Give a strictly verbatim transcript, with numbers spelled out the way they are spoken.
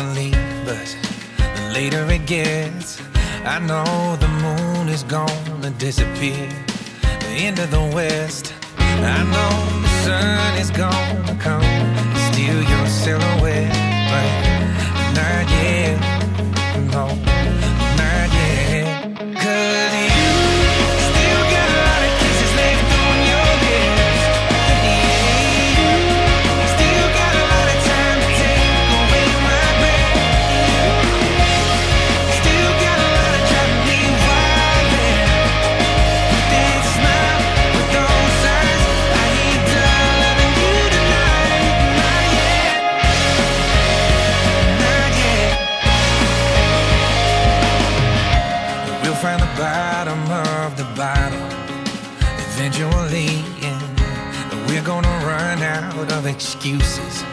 wanna leave, but the later it gets, I know the moon is gonna disappear into the west. I know the sun is gonna come and steal your silhouette, but not yet, no, not yet. 'Cause you still got a lot of kisses left on your lips. Yeah, you still got a lot of time to take away my breath. Still got a lot of driving me wild there. With that smile, with those eyes, I ain't done loving you tonight. Not yet, not yet. We'll find the bottom of the bottle eventually, and we're gonna run out of excuses